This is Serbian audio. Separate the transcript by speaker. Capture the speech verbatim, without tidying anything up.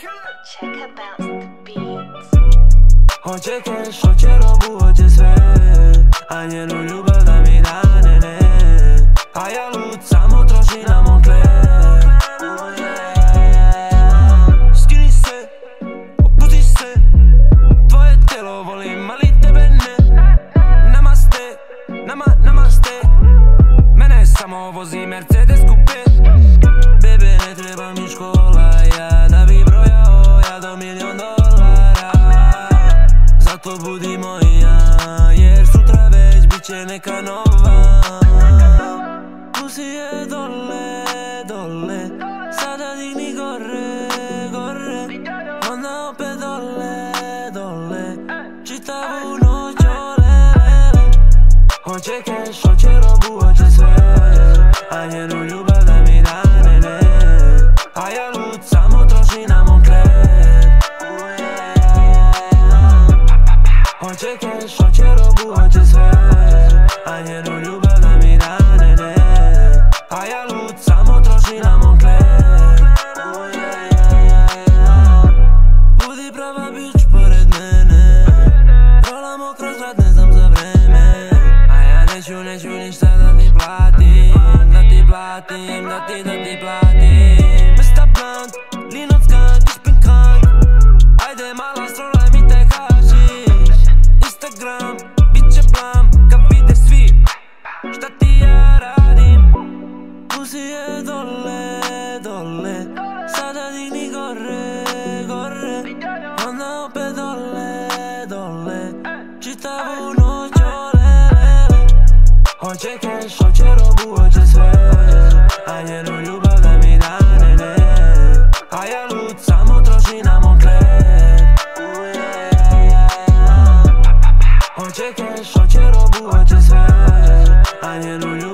Speaker 1: Check about the beats.
Speaker 2: Hoće keš, hoće robu, hoće sve, a njenu ljubav da mi dane ne. A ja lud samo troši na Moncler. Skini se, opusti se, tvoje telo volim, ali tebe ne. Namaste, nama, namaste, mene samo vozi Mercedes Coupe. Bebe, ne treba mi škola, ja da bi brojao ja do milion dolara. Zato budi moja, jer sutra već bit će neka nova. Pusi je dole, dole, sada digni gore, gore, onda opet dole, dole, čitavu noć olele. Hoće keš, hoće robu, hoće sve, a njenu ljubav da mi dane ne. A ja lud samo troši na Moncler. Hoće keš, hoće robu, hoće sve, a njenu ljubav da mi dane ne. A ja lud samo troši na Moncler. Budi prava bić pored mene, rolamo kroz grad, ne znam za vreme. A ja neću, neću ništa da ti platim, da ti platim, da ti, da ti platim. Mister Blunt, lean on skunk, ich bin krank. Ajde mala, strolaj mi te hašiš. Instagram, bit će blam, kad vide svi šta ti ja radim. Pusi je dole, dole, sada digni gore, gore, onda opet dole, dole, čitavu noć olele. Hoće keš, hoće robu, hoće sve, a njenu ljubav da mi dane ne. A ja lud samo troši na Moncler. Hoće keš, hoće robu, hoće sve, a njenu ljubav